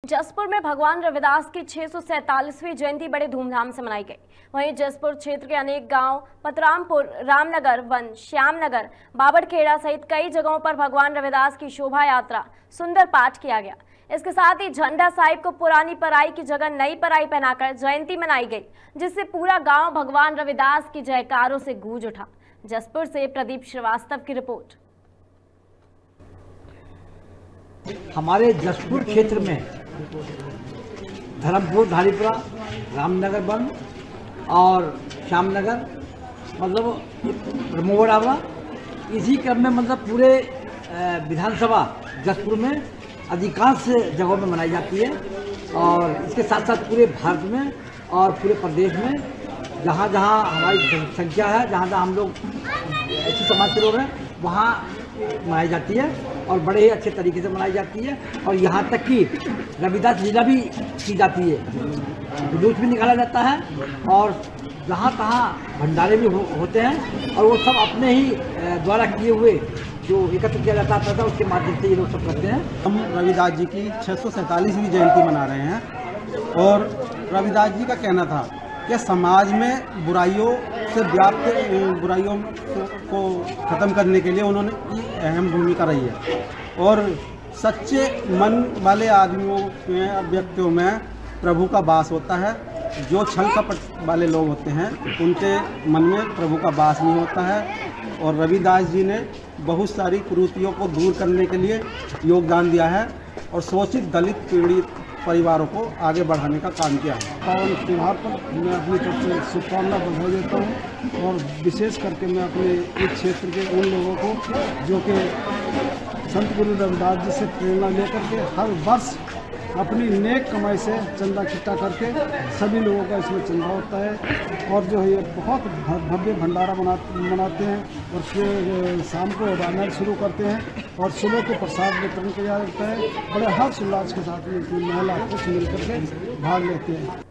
जसपुर में भगवान रविदास की 647वीं जयंती बड़े धूमधाम से मनाई गई। वहीं जसपुर क्षेत्र के अनेक गांव पतरामपुर, रामनगर, वन, श्यामनगर, बाबड़खेड़ा सहित कई जगहों पर भगवान रविदास की शोभा यात्रा सुंदर पाठ किया गया। इसके साथ ही झंडा साहिब को पुरानी पराई की जगह नई पराई पहनाकर जयंती मनाई गई, जिससे पूरा गांव भगवान रविदास की जयकारों से गूंज उठा। जसपुर से प्रदीप श्रीवास्तव की रिपोर्ट। हमारे जसपुर क्षेत्र में धर्मपुर, धारीपुरा, रामनगर वन और श्यामनगर मतलब रमोवड़ा, इसी क्रम में मतलब पूरे विधानसभा जसपुर में अधिकांश जगहों में मनाई जाती है। और इसके साथ साथ पूरे भारत में और पूरे प्रदेश में जहाँ जहाँ हमारी जनसंख्या है, जहाँ जहाँ हम लोग ऐसे समाज के लोग हैं, वहाँ मनाई जाती है और बड़े ही अच्छे तरीके से मनाई जाती है। और यहाँ तक कि रविदास लीला भी की जाती है, जुलूस भी निकाला जाता है और जहाँ तहाँ भंडारे भी होते हैं और वो सब अपने ही द्वारा किए हुए जो एकत्र किया जाता था उसके माध्यम से ये लोग सब करते हैं। हम रविदास जी की 647वीं जयंती मना रहे हैं और रविदास जी का कहना था कि समाज में बुराइयों से व्याप्त बुराइयों को ख़त्म करने के लिए उन्होंने की अहम भूमिका रही है। और सच्चे मन वाले आदमियों में, व्यक्तियों में प्रभु का वास होता है। जो छल कपट वाले लोग होते हैं उनके मन में प्रभु का वास नहीं होता है। और रविदास जी ने बहुत सारी कुरीतियों को दूर करने के लिए योगदान दिया है और शोषित, दलित, पीड़ित परिवारों को आगे बढ़ाने का काम किया है। पावन त्यौहार पर मैं अपनी तरफ से शुभकामना बधाई देता हूँ और विशेष करके मैं अपने इस क्षेत्र के उन लोगों को जो कि संत गुरु रविदास जी से प्रेरणा लेकर के हर वर्ष अपनी नेक कमाई से चंदा इकट्ठा करके सभी लोगों का इसमें चंदा होता है और जो है ये बहुत भव्य भंडारा मनाते हैं। और फिर शाम को रामायण शुरू करते हैं और सुबह को प्रसाद वितरण किया जाता है। बड़े हर्ष उल्लास के साथ में महिला कुछ मिल करके भाग लेते हैं।